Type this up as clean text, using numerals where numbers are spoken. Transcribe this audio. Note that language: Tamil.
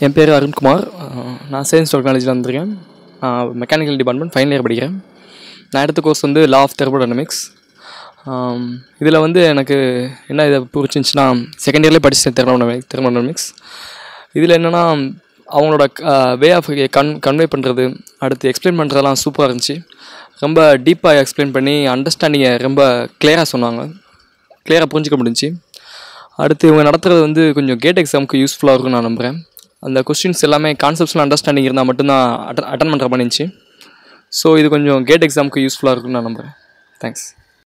என் பேர் அருண்குமார். நான் சயின்ஸ் டெக்னாலஜியில் வந்திருக்கேன். மெக்கானிக்கல் டிபார்ட்மெண்ட் ஃபைனல் இயர் படிக்கிறேன். நான் எடுத்த கோர்ஸ் வந்து லா ஆஃப் தெர்மோடைனமிக்ஸ். இதில் வந்து எனக்கு என்ன இதை பிடிச்சிருந்துச்சின்னா, செகண்ட் இயர்லேயே படித்தேன் தெர்மோடைனமிக்ஸ். இதில் என்னென்னா அவங்களோட வே ஆஃப் கன்வே பண்ணுறது, அடுத்து எக்ஸ்பிளைன் பண்ணுறதெல்லாம் சூப்பராக இருந்துச்சு. ரொம்ப டீப்பாக எக்ஸ்பிளைன் பண்ணி அண்டர்ஸ்டாண்டிங்கை ரொம்ப கிளியராக சொன்னாங்க. கிளியராக புரிஞ்சிக்க முடிஞ்சிச்சு. அடுத்து இவங்க நடத்துகிறது வந்து கொஞ்சம் கேட் எக்ஸாமுக்கு யூஸ்ஃபுல்லாக இருக்கும்னு நான் நம்புகிறேன். அந்த கொஸ்டின்ஸ் எல்லாமே கான்செப்ட்ஸ்லாம் அண்டர்ஸ்டாண்டிங் இருந்தால் மட்டும்தான் அட்டன் பண்ணுற பண்ணிச்சு. ஸோ இது கொஞ்சம் கேட் எக்ஸாமுக்கு யூஸ்ஃபுல்லாக இருக்கும்னு நான் நம்புகிறேன். தேங்க்ஸ்.